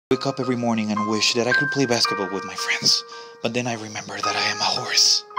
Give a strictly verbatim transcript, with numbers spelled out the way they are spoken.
Wake up every morning and wish that I could play basketball with my friends. But then I remember that I am a horse.